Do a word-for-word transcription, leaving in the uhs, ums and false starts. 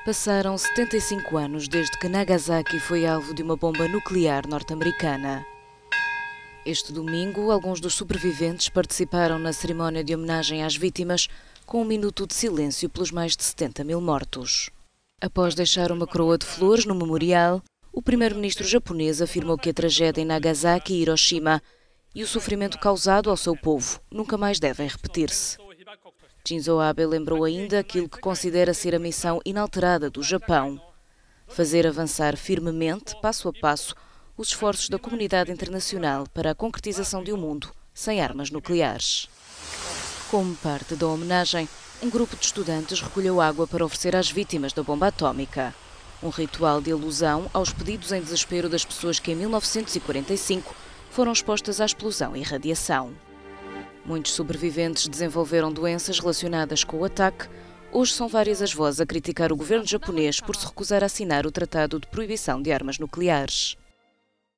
Passaram setenta e cinco anos desde que Nagasaki foi alvo de uma bomba nuclear norte-americana. Este domingo, alguns dos sobreviventes participaram na cerimónia de homenagem às vítimas com um minuto de silêncio pelos mais de setenta mil mortos. Após deixar uma coroa de flores no memorial, o primeiro-ministro japonês afirmou que a tragédia em Nagasaki e Hiroshima e o sofrimento causado ao seu povo nunca mais devem repetir-se. Shinzo Abe lembrou ainda aquilo que considera ser a missão inalterada do Japão: fazer avançar firmemente, passo a passo, os esforços da comunidade internacional para a concretização de um mundo sem armas nucleares. Como parte da homenagem, um grupo de estudantes recolheu água para oferecer às vítimas da bomba atómica. Um ritual de alusão aos pedidos em desespero das pessoas que em mil novecentos e quarenta e cinco foram expostas à explosão e radiação. Muitos sobreviventes desenvolveram doenças relacionadas com o ataque. Hoje são várias as vozes a criticar o governo japonês por se recusar a assinar o Tratado de Proibição de Armas Nucleares.